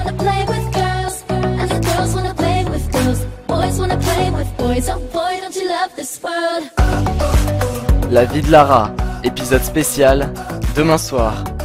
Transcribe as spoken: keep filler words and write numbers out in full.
wanna play with girls, and the girls wanna play with girls. Boys wanna play with boys. Oh boy, don't you love this world? La vie de Lara, épisode spécial, demain soir.